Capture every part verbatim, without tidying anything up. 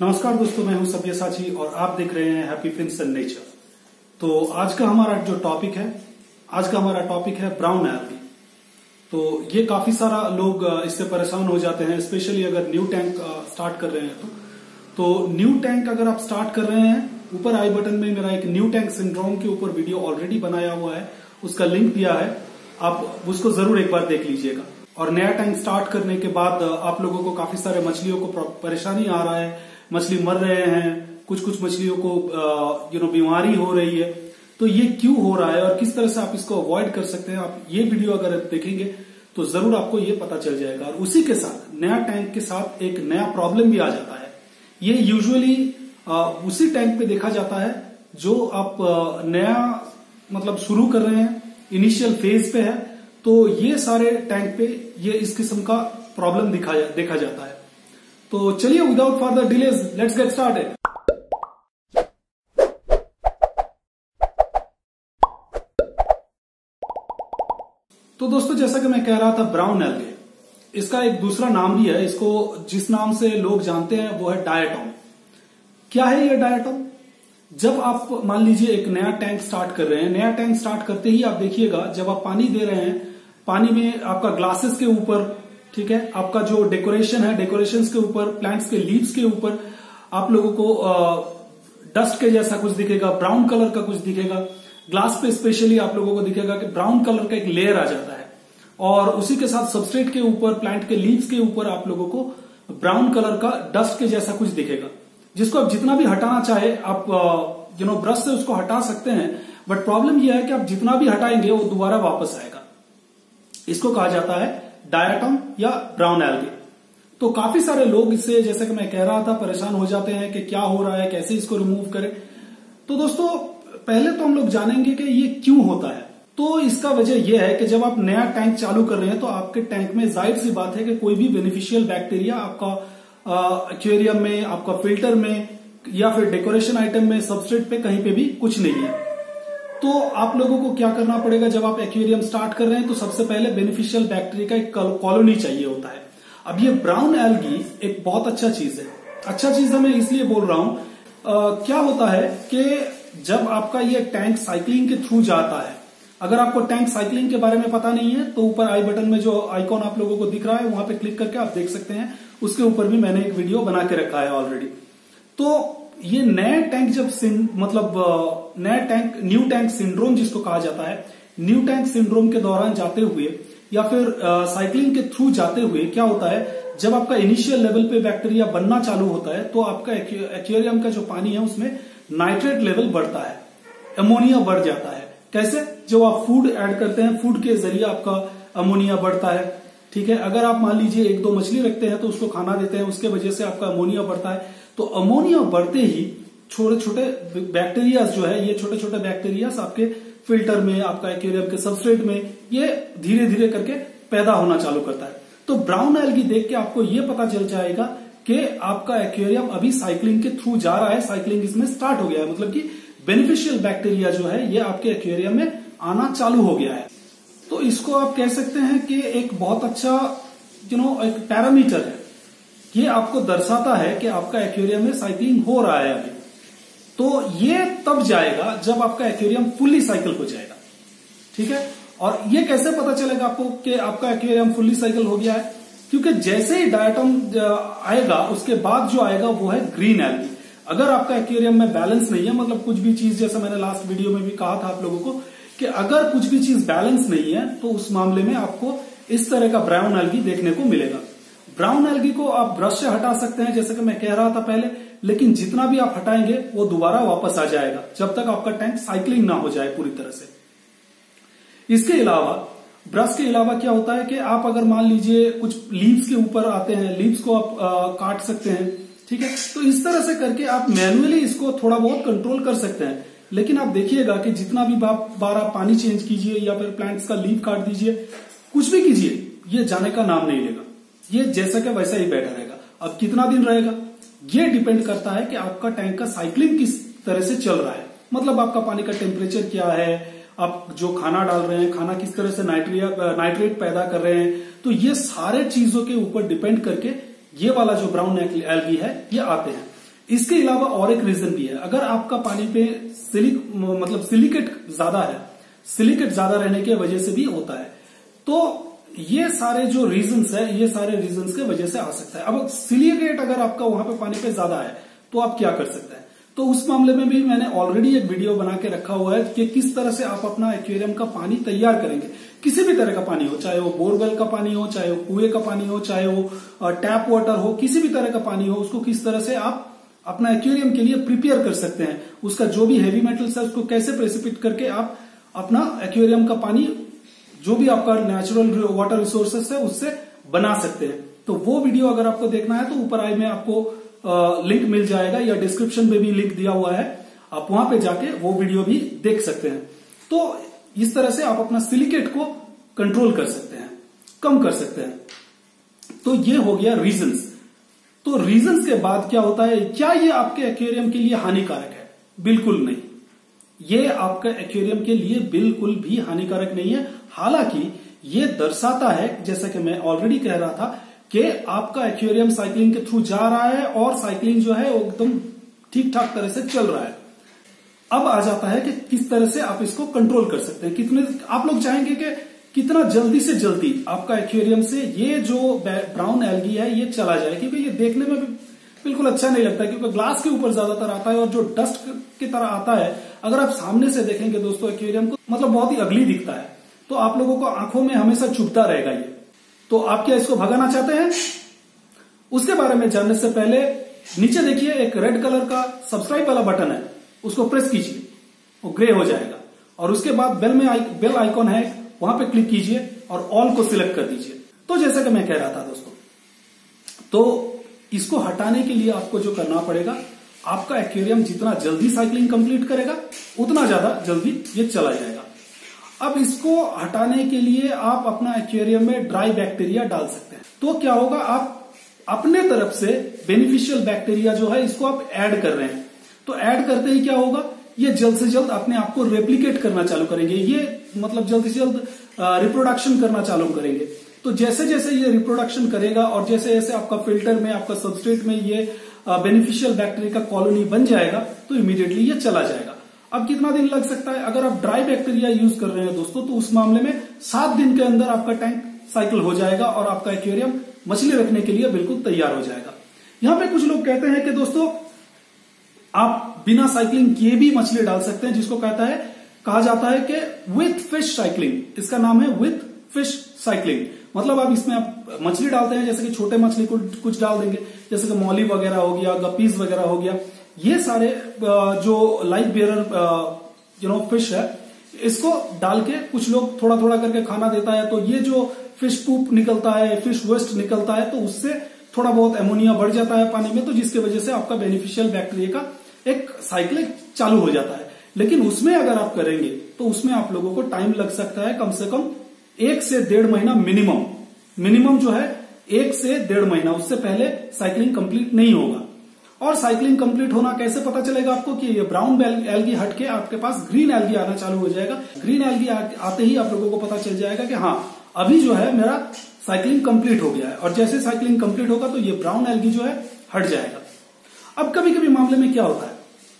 नमस्कार दोस्तों, मैं हूं सब्यसाची और आप देख रहे हैं हैप्पी फिन्स एंड नेचर। तो आज का हमारा जो टॉपिक है आज का हमारा टॉपिक है ब्राउन एल्गी। तो ये काफी सारा लोग इससे परेशान हो जाते हैं, स्पेशली अगर न्यू टैंक स्टार्ट कर रहे हैं तो तो न्यू टैंक अगर आप स्टार्ट कर रहे हैं, ऊपर आई बटन में मेरा एक न्यू टैंक सिंड्रोम के ऊपर वीडियो ऑलरेडी बनाया हुआ है, उसका लिंक दिया है, आप उसको जरूर एक बार देख लीजिएगा। और नया टैंक स्टार्ट करने के बाद आप लोगों को काफी सारे मछलियों को परेशानी आ रहा है, मछली मर रहे हैं, कुछ कुछ मछलियों को यू नो बीमारी हो रही है। तो ये क्यों हो रहा है और किस तरह से आप इसको अवॉइड कर सकते हैं, आप ये वीडियो अगर देखेंगे तो जरूर आपको ये पता चल जाएगा। और उसी के साथ नया टैंक के साथ एक नया प्रॉब्लम भी आ जाता है। ये यूजुअली उसी टैंक पे देखा जाता है जो आप नया मतलब शुरू कर रहे हैं, इनिशियल फेज पे है, तो ये सारे टैंक पे ये इस किस्म का प्रॉब्लम दिखा देखा जाता है। तो चलिए without further delays let's get started. तो दोस्तों, जैसा कि मैं कह रहा था, ब्राउन एल्गे, इसका एक दूसरा नाम भी है। इसको जिस नाम से लोग जानते हैं वो है डायटोम। क्या है ये डायटोम? जब आप मान लीजिए एक नया टैंक स्टार्ट कर रहे हैं, नया टैंक स्टार्ट करते ही आप देखिएगा जब आप पानी दे रहे हैं, पानी में आपका ग्लासेस के ऊपर, ठीक है, आपका जो डेकोरेशन है, डेकोरेशंस के ऊपर, प्लांट्स के लीव्स के ऊपर आप लोगों को डस्ट के जैसा कुछ दिखेगा, ब्राउन कलर का कुछ दिखेगा। ग्लास पे स्पेशली आप लोगों को दिखेगा कि ब्राउन कलर का एक लेयर आ जाता है। और उसी के साथ सबस्ट्रेट के ऊपर, प्लांट के लीव्स के ऊपर आप लोगों को ब्राउन कलर का डस्ट के जैसा कुछ दिखेगा, जिसको आप जितना भी हटाना चाहे आप यू नो ब्रश से उसको हटा सकते हैं। बट प्रॉब्लम यह है कि आप जितना भी हटाएंगे वो दोबारा वापस आएगा। इसको कहा जाता है डायटोम या ब्राउन एल्गे। तो काफी सारे लोग इससे, जैसे कि मैं कह रहा था, परेशान हो जाते हैं कि क्या हो रहा है, कैसे इसको रिमूव करें। तो दोस्तों, पहले तो हम लोग जानेंगे कि ये क्यों होता है। तो इसका वजह यह है कि जब आप नया टैंक चालू कर रहे हैं तो आपके टैंक में जाहिर सी बात है कि कोई भी बेनिफिशियल बैक्टीरिया आपका एक्वेरियम में, आपका फिल्टर में या फिर डेकोरेशन आइटम में, सबस्ट्रेट पे कहीं पे भी कुछ नहीं है। तो आप लोगों को क्या करना पड़ेगा, जब आप एक्वेरियम स्टार्ट कर रहे हैं तो सबसे पहले बेनिफिशियल बैक्टीरिया का एक कॉलोनी चाहिए होता है। अब ये ब्राउन एल्गी एक बहुत अच्छा चीज है। अच्छा चीज है मैं इसलिए बोल रहा हूं, आ, क्या होता है कि जब आपका ये टैंक साइक्लिंग के थ्रू जाता है, अगर आपको टैंक साइक्लिंग के बारे में पता नहीं है तो ऊपर आई बटन में जो आइकॉन आप लोगों को दिख रहा है वहां पे क्लिक करके आप देख सकते हैं, उसके ऊपर भी मैंने एक वीडियो बना के रखा है ऑलरेडी। तो ये नया टैंक जब मतलब नया टैंक, न्यू टैंक सिंड्रोम जिसको कहा जाता है, न्यू टैंक सिंड्रोम के दौरान जाते हुए या फिर साइक्लिंग के थ्रू जाते हुए क्या होता है, जब आपका इनिशियल लेवल पे बैक्टीरिया बनना चालू होता है तो आपका एक्वेरियम का जो पानी है उसमें नाइट्रेट लेवल बढ़ता है, अमोनिया बढ़ जाता है। कैसे? जो आप फूड ऐड करते हैं, फूड के जरिए आपका अमोनिया बढ़ता है। ठीक है, अगर आप मान लीजिए एक दो मछली रखते हैं तो उसको खाना देते हैं, उसके वजह से आपका अमोनिया बढ़ता है। तो अमोनिया बढ़ते ही छोटे छोटे बैक्टीरिया जो है, ये छोटे छोटे बैक्टीरिया आपके फिल्टर में, आपका एक्वेरियम के सबस्ट्रेट में, ये धीरे धीरे करके पैदा होना चालू करता है। तो ब्राउन एल्गी देख के आपको ये पता चल जाएगा कि आपका एक्वेरियम अभी साइक्लिंग के थ्रू जा रहा है, साइक्लिंग इसमें स्टार्ट हो गया है, मतलब कि बेनिफिशियल बैक्टीरिया जो है ये आपके एक्वेरियम में आना चालू हो गया है। तो इसको आप कह सकते हैं कि एक बहुत अच्छा यू नो एक पैरामीटर है। ये आपको दर्शाता है कि आपका एक्वेरियम में साइक्लिंग हो रहा है अभी। तो ये तब जाएगा जब आपका एक्वेरियम फुल्ली साइकिल हो जाएगा। ठीक है, और ये कैसे पता चलेगा आपको कि आपका एक्वेरियम फुल्ली साइकिल हो गया है? क्योंकि जैसे ही डायटोम आएगा उसके बाद जो आएगा वो है ग्रीन एल्गी। अगर आपका एक्वेरियम में बैलेंस नहीं है, मतलब कुछ भी चीज, जैसा मैंने लास्ट वीडियो में भी कहा था आप लोगों को कि अगर कुछ भी चीज बैलेंस नहीं है तो उस मामले में आपको इस तरह का ब्राउन एल्गी देखने को मिलेगा। ब्राउन एल्गी को आप ब्रश से हटा सकते हैं, जैसे कि मैं कह रहा था पहले, लेकिन जितना भी आप हटाएंगे वो दोबारा वापस आ जाएगा जब तक आपका टैंक साइक्लिंग ना हो जाए पूरी तरह से। इसके अलावा ब्रश के अलावा क्या होता है कि आप अगर मान लीजिए कुछ लीव्स के ऊपर आते हैं, लीव्स को आप आ, काट सकते हैं। ठीक है, तो इस तरह से करके आप मैन्युअली इसको थोड़ा बहुत कंट्रोल कर सकते हैं। लेकिन आप देखिएगा कि जितना भी बार आप पानी चेंज कीजिए या फिर प्लांट्स का लीव काट दीजिए, कुछ भी कीजिए, ये जाने का नाम नहीं लेगा। ये जैसा कि वैसा ही बैठा रहेगा। अब कितना दिन रहेगा ये डिपेंड करता है कि आपका टैंक का साइक्लिंग किस तरह से चल रहा है, मतलब आपका पानी का टेम्परेचर क्या है, आप जो खाना डाल रहे हैं, खाना किस तरह से नाइट्रिया नाइट्रेट पैदा कर रहे हैं। तो ये सारे चीजों के ऊपर डिपेंड करके ये वाला जो ब्राउन एल्गी है ये आते हैं। इसके अलावा और एक रीजन भी है। अगर आपका पानी पे सिलिक मतलब सिलिकेट ज्यादा है, सिलिकेट ज्यादा रहने की वजह से भी होता है। तो ये सारे जो रीजंस है, ये सारे रीजंस के वजह से आ सकता है। अब सिलिकेट अगर आपका वहां पे पानी पे ज्यादा है तो आप क्या कर सकते हैं? तो उस मामले में भी मैंने ऑलरेडी एक वीडियो बना के रखा हुआ है कि किस तरह से आप अपना एक्वेरियम का पानी तैयार करेंगे। किसी भी तरह का पानी हो, चाहे वो बोरवेल का पानी हो, चाहे वो कुएं का पानी हो, चाहे वो टैप वाटर हो, किसी भी तरह का पानी हो, उसको किस तरह से आप अपना एक्वेरियम के लिए प्रिपेयर कर सकते हैं। उसका जो भी हैवी मेटल्स है उसको कैसे प्रेसिपिट करके आप अपना एक्वेरियम का पानी, जो भी आपका नेचुरल वाटर रिसोर्सेस है, उससे बना सकते हैं। तो वो वीडियो अगर आपको देखना है तो ऊपर आई में आपको लिंक मिल जाएगा या डिस्क्रिप्शन में भी लिंक दिया हुआ है, आप वहां पे जाके वो वीडियो भी देख सकते हैं। तो इस तरह से आप अपना सिलिकेट को कंट्रोल कर सकते हैं, कम कर सकते हैं। तो ये हो गया रीजंस। तो रीजंस के बाद क्या होता है? क्या ये आपके एक्वेरियम के लिए हानिकारक है? बिल्कुल नहीं, ये आपके एक्वेरियम के लिए बिल्कुल भी हानिकारक नहीं है। हालांकि ये दर्शाता है, जैसा कि मैं ऑलरेडी कह रहा था, कि आपका एक्वेरियम साइकिलिंग के थ्रू जा रहा है और साइकिलिंग जो है वो एकदम ठीक ठाक तरह से चल रहा है। अब आ जाता है कि किस तरह से आप इसको कंट्रोल कर सकते हैं। कितने आप लोग चाहेंगे कि कितना जल्दी से जल्दी आपका एक्वेरियम से ये जो ब्राउन एल्गी है ये चला जाए, क्योंकि ये देखने में भी बिल्कुल अच्छा नहीं लगता, क्योंकि ग्लास के ऊपर ज्यादातर आता है और जो डस्ट की तरह आता है। अगर आप सामने से देखेंगे दोस्तों एक्वेरियम को, मतलब बहुत ही अगली दिखता है, तो आप लोगों को आंखों में हमेशा चुभता रहेगा ये। तो आप क्या इसको भगाना चाहते हैं? उसके बारे में जानने से पहले नीचे देखिए एक रेड कलर का सब्सक्राइब वाला बटन है, उसको प्रेस कीजिए, वो ग्रे हो जाएगा। और उसके बाद बेल में आई, बेल आइकॉन है, वहां पे क्लिक कीजिए और ऑल को सिलेक्ट कर दीजिए। तो जैसा कि मैं कह रहा था दोस्तों, तो इसको हटाने के लिए आपको जो करना पड़ेगा, आपका एक्वेरियम जितना जल्दी साइकिलिंग कंप्लीट करेगा उतना ज्यादा जल्दी ये चला जाएगा। अब इसको हटाने के लिए आप अपना एक्वेरियम में ड्राई बैक्टीरिया डाल सकते हैं। तो क्या होगा, आप अपने तरफ से बेनिफिशियल बैक्टीरिया जो है इसको आप ऐड कर रहे हैं। तो ऐड करते ही क्या होगा, ये जल्द से जल्द अपने आप को रेप्लिकेट करना चालू करेंगे, ये मतलब जल्द से जल्द रिप्रोडक्शन करना चालू करेंगे। तो जैसे जैसे ये रिप्रोडक्शन करेगा और जैसे जैसे आपका फिल्टर में, आपका सबस्ट्रेट में ये बेनिफिशियल बैक्टीरिया का कॉलोनी बन जाएगा तो इमीडिएटली ये चला जाएगा। अब कितना दिन लग सकता है? अगर आप ड्राई बैक्टीरिया यूज कर रहे हैं दोस्तों, तो उस मामले में सात दिन के अंदर आपका टैंक साइकिल हो जाएगा और आपका एक्वेरियम मछली रखने के लिए बिल्कुल तैयार हो जाएगा। यहां पे कुछ लोग कहते हैं कि दोस्तों आप बिना साइकिलिंग किए भी मछली डाल सकते हैं, जिसको कहता है कहा जाता है कि विथ फिश साइकिलिंग। इसका नाम है विथ फिश साइकिलिंग। मतलब आप इसमें आप मछली डालते हैं, जैसे कि छोटे मछली को कुछ डाल देंगे, जैसे कि मौली वगैरह हो गया, गपीज वगैरह हो गया, ये सारे जो life bearer you know fish है, इसको डाल के कुछ लोग थोड़ा थोड़ा करके खाना देता है। तो ये जो फिश पूप निकलता है, फिश वेस्ट निकलता है, तो उससे थोड़ा बहुत एमोनिया बढ़ जाता है पानी में, तो जिसकी वजह से आपका बेनिफिशियल बैक्टीरिया का एक साइकिल चालू हो जाता है। लेकिन उसमें अगर आप करेंगे तो उसमें आप लोगों को टाइम लग सकता है, कम से कम एक से डेढ़ महीना मिनिमम मिनिमम जो है एक से डेढ़ महीना, उससे पहले साइकिलिंग कंप्लीट नहीं होगा। और साइकिलिंग कंप्लीट होना कैसे पता चलेगा आपको कि ये ब्राउन एल्गी हट के आपके पास ग्रीन एल्गी आना चालू हो जाएगा। ग्रीन एल्गी आते ही आप लोगों को पता चल जाएगा कि हाँ अभी जो है मेरा साइकिलिंग कंप्लीट हो गया है। और जैसे साइकिलिंग कंप्लीट होगा तो ये ब्राउन एल्गी जो है हट जाएगा। अब कभी कभी मामले में क्या होता है,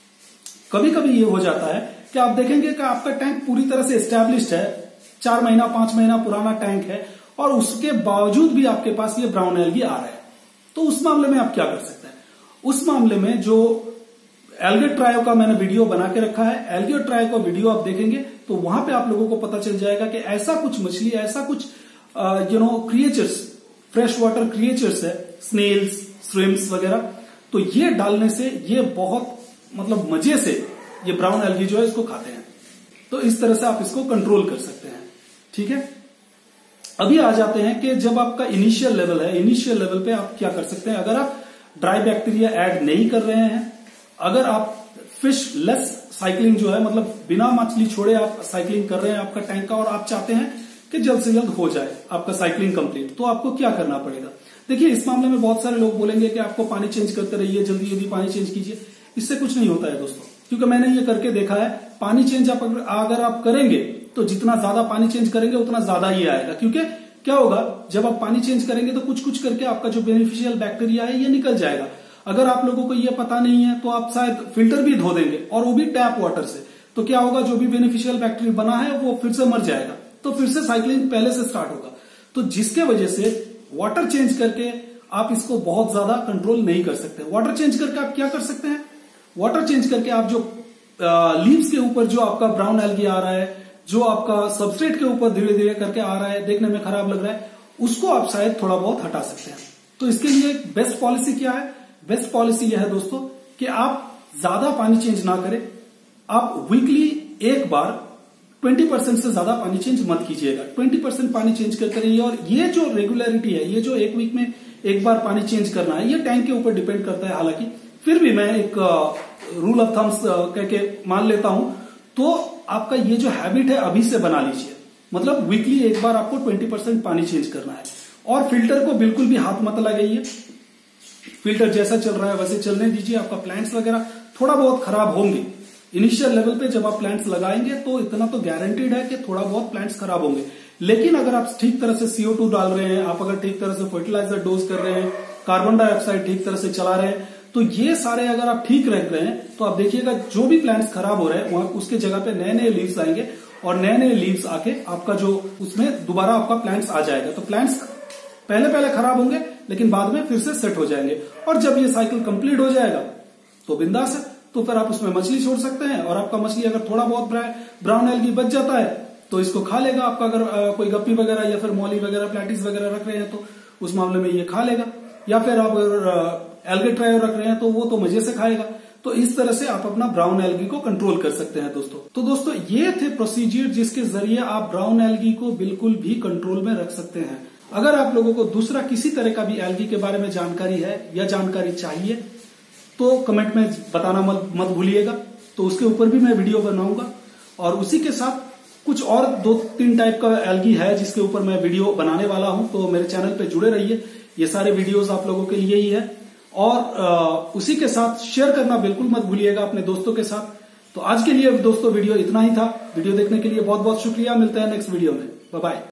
कभी कभी ये हो जाता है कि आप देखेंगे कि आपका टैंक पूरी तरह से एस्टैब्लिश्ड है, चार महीना पांच महीना पुराना टैंक है, और उसके बावजूद भी आपके पास ये ब्राउन एल्गी आ रहा है। तो उस मामले में आप क्या कर सकते हैं? उस मामले में जो एल्गेट्रायो का मैंने वीडियो बना के रखा है, एल्गेट्रायो का वीडियो आप देखेंगे तो वहां पे आप लोगों को पता चल जाएगा कि ऐसा कुछ मछली, ऐसा कुछ you know creatures, fresh water creatures है, स्नेल्स, श्रिम्प्स वगैरह, तो ये डालने से ये बहुत मतलब मजे से ये ब्राउन एल्गी जो है इसको खाते हैं। तो इस तरह से आप इसको कंट्रोल कर सकते हैं। ठीक है, अभी आ जाते हैं कि जब आपका इनिशियल लेवल है, इनिशियल लेवल पे आप क्या कर सकते हैं। अगर आप ड्राई बैक्टीरिया ऐड नहीं कर रहे हैं, अगर आप फिश लेस साइकिलिंग जो है, मतलब बिना मछली छोड़े आप साइकिलिंग कर रहे हैं आपका टैंक का, और आप चाहते हैं कि जल्द से जल्द हो जाए आपका साइकिलिंग कंप्लीट, तो आपको क्या करना पड़ेगा? देखिए, इस मामले में बहुत सारे लोग बोलेंगे कि आपको पानी चेंज करते रहिए, जल्दी जल्दी पानी चेंज कीजिए। इससे कुछ नहीं होता है दोस्तों, क्योंकि मैंने ये करके देखा है। पानी चेंज आप अगर आप करेंगे तो जितना ज्यादा पानी चेंज करेंगे उतना ज्यादा ये आएगा। क्योंकि क्या होगा, जब आप पानी चेंज करेंगे तो कुछ कुछ करके आपका जो बेनिफिशियल बैक्टीरिया है ये निकल जाएगा। अगर आप लोगों को ये पता नहीं है तो आप शायद फिल्टर भी धो देंगे, और वो भी टैप वाटर से, तो क्या होगा, जो भी बेनिफिशियल बैक्टीरिया बना है वो फिर से मर जाएगा, तो फिर से साइक्लिंग पहले से स्टार्ट होगा। तो जिसके वजह से वाटर चेंज करके आप इसको बहुत ज्यादा कंट्रोल नहीं कर सकते। वाटर चेंज करके आप क्या कर सकते हैं, वाटर चेंज करके आप जो लीव्स के ऊपर जो आपका ब्राउन एल्गी आ रहा है, जो आपका सबस्ट्रेट के ऊपर धीरे धीरे करके आ रहा है, देखने में खराब लग रहा है, उसको आप शायद थोड़ा बहुत हटा सकते हैं। तो इसके लिए बेस्ट पॉलिसी क्या है, बेस्ट पॉलिसी यह है दोस्तों कि आप ज्यादा पानी चेंज ना करें। आप वीकली एक बार बीस परसेंट से ज्यादा पानी चेंज मत कीजिएगा, बीस परसेंट पानी चेंज करते रहिए। और ये जो रेगुलरिटी है, ये जो एक वीक में एक बार पानी चेंज करना है, ये टैंक के ऊपर डिपेंड करता है। हालांकि फिर भी मैं एक रूल ऑफ थम्स कह के मान लेता हूं, तो आपका ये जो हैबिट है अभी से बना लीजिए, मतलब वीकली एक बार आपको बीस परसेंट पानी चेंज करना है। और फिल्टर को बिल्कुल भी हाथ मत लगाइए, फिल्टर जैसा चल रहा है वैसे चलने दीजिए। आपका प्लांट्स वगैरह थोड़ा बहुत खराब होंगे इनिशियल लेवल पे, जब आप प्लांट्स लगाएंगे तो इतना तो गारंटीड है कि थोड़ा बहुत प्लांट्स खराब होंगे। लेकिन अगर आप ठीक तरह से सीओ टू डाल रहे हैं, आप अगर ठीक तरह से फर्टिलाइजर डोज कर रहे हैं, कार्बन डाइऑक्साइड ठीक तरह से चला रहे हैं, तो ये सारे अगर आप ठीक रख रहे हैं, तो आप देखिएगा जो भी प्लांट्स खराब हो रहे हैं वहां उसके जगह पे नए नए लीव्स आएंगे, और नए नए लीव्स आके आपका जो उसमें दोबारा आपका प्लांट्स आ जाएगा। तो प्लांट्स पहले पहले खराब होंगे लेकिन बाद में फिर से सेट हो जाएंगे, और जब ये साइकिल कंप्लीट हो जाएगा तो बिंदास है। तो फिर आप उसमें मछली छोड़ सकते हैं, और आपका मछली अगर थोड़ा बहुत ब्राउन एल्गी बच जाता है तो इसको खा लेगा आपका। अगर आ, कोई गप्पी वगैरह या फिर मौली वगैरह प्लेटिस वगैरह रख रहे हैं तो उस मामले में ये खा लेगा, या फिर आप अगर एल्गेट्रायो रख रहे हैं तो वो तो मजे से खाएगा। तो इस तरह से आप अपना ब्राउन एल्गी को कंट्रोल कर सकते हैं दोस्तों। तो दोस्तों ये थे प्रोसीजर जिसके जरिए आप ब्राउन एल्गी को बिल्कुल भी कंट्रोल में रख सकते हैं। अगर आप लोगों को दूसरा किसी तरह का भी एल्गी के बारे में जानकारी है या जानकारी चाहिए तो कमेंट में बताना मत मत भूलिएगा, तो उसके ऊपर भी मैं वीडियो बनाऊंगा। और उसी के साथ कुछ और दो तीन टाइप का एल्गी है जिसके ऊपर मैं वीडियो बनाने वाला हूं, तो मेरे चैनल पे जुड़े रहिए। ये सारे वीडियोस आप लोगों के लिए ही है, और आ, उसी के साथ शेयर करना बिल्कुल मत भूलिएगा अपने दोस्तों के साथ। तो आज के लिए दोस्तों वीडियो इतना ही था। वीडियो देखने के लिए बहुत बहुत शुक्रिया। मिलते हैं नेक्स्ट वीडियो में। Bye bye.